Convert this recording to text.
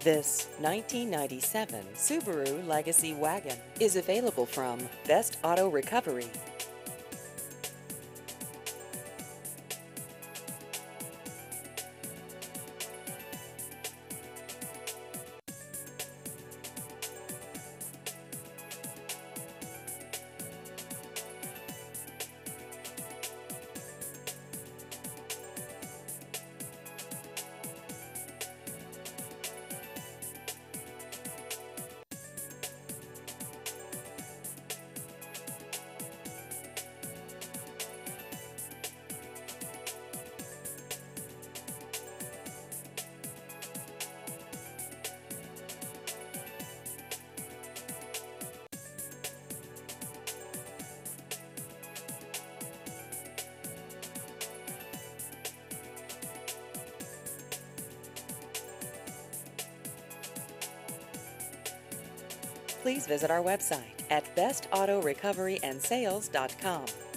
This 1997 Subaru Legacy Wagon is available from Best Auto Recovery. Please visit our website at bestautorecoveryandsales.com.